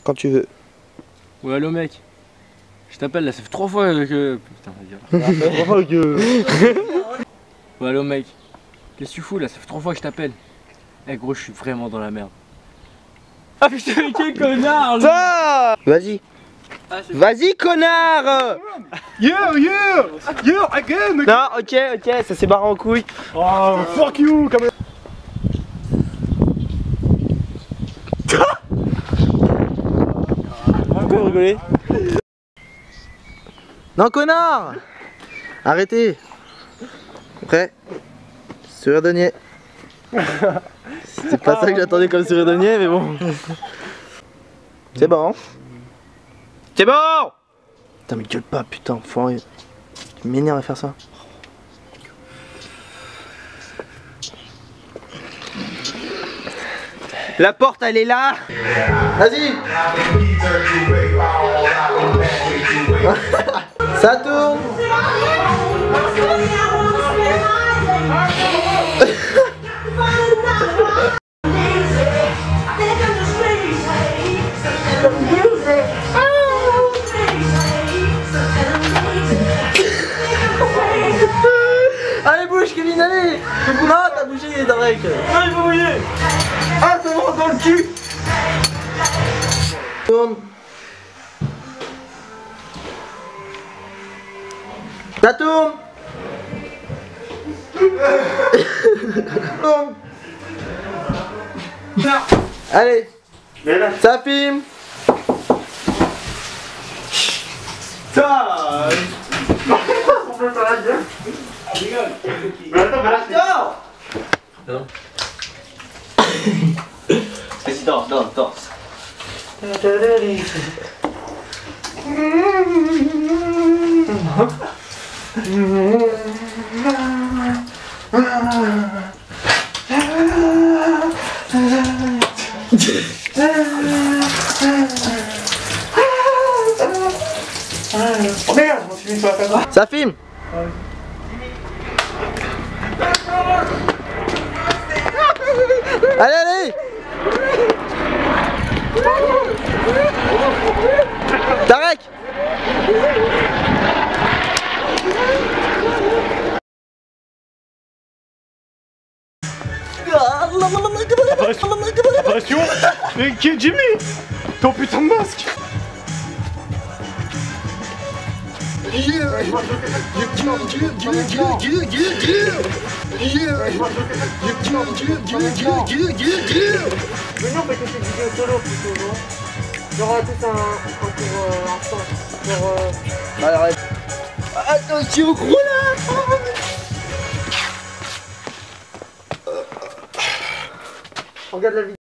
Quand tu veux. Ouais, allô mec. Je t'appelle là, ça fait 3 fois que... Putain, on va dire. Ouais, allô mec. Qu'est-ce que tu fous là? Ça fait 3 fois que je t'appelle. Eh gros, je suis vraiment dans la merde. Ah putain, quel connard! Vas-y. Vas-y, connard! Yeah, again! Non, ok, ça s'est barré en couille. Oh, fuck you, quand même! Pourquoi vous rigolez? Non, connard! Arrêtez! Prêt? Sourire de niais. C'est pas ça que j'attendais comme sourire de niais, mais bon. C'est bon. C'est bon! Putain, mais gueule pas, putain, enfoiré. Tu m'énerves à faire ça. La porte, elle est là! Vas-y! Ça tourne! Allez, bouge, Kevin, allez! Non, t'as bougé, Darek! Ah, il va mouiller! Ah, ça me rentre dans le cul! Tourne! Ça tourne! Tourne! Allez! Ça filme! Ça! On peut faire la gueule! Rigole! Mais attends! Non. Vas-y, danse. Oh merde, je m'en suis mis sur la caméra! Ça filme! Allez! Tarek! Apparition! Mais qui est Jimmy? Ton putain de masque! Venez, on fait cette vidéo solo plutôt, non? Genre tout un pour instant. Genre Arrête. Attention, gros là! regarde la vidéo.